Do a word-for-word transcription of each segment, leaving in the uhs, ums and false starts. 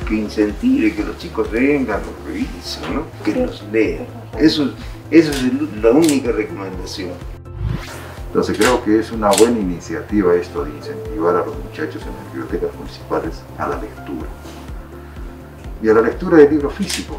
que incentive que los chicos vengan, los revisen, ¿no? Que los lean. Eso, eso es la única recomendación. Entonces creo que es una buena iniciativa esto de incentivar a los muchachos en las bibliotecas municipales a la lectura. Y a la lectura de libros físicos.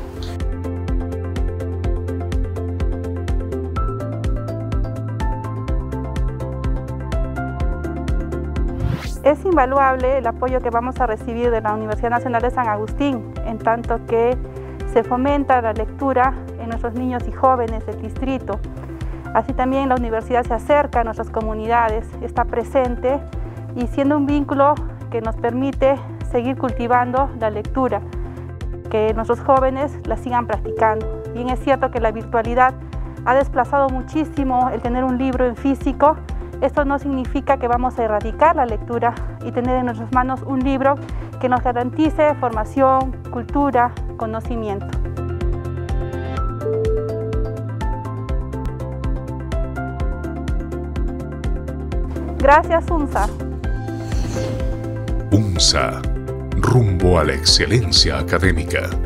Es invaluable el apoyo que vamos a recibir de la Universidad Nacional de San Agustín, en tanto que se fomenta la lectura en nuestros niños y jóvenes del distrito. Así también la universidad se acerca a nuestras comunidades, está presente y siendo un vínculo que nos permite seguir cultivando la lectura, que nuestros jóvenes la sigan practicando. Bien es cierto que la virtualidad ha desplazado muchísimo el tener un libro en físico. Esto no significa que vamos a erradicar la lectura y tener en nuestras manos un libro que nos garantice formación, cultura, conocimiento. Gracias, UNSA. UNSA, rumbo a la excelencia académica.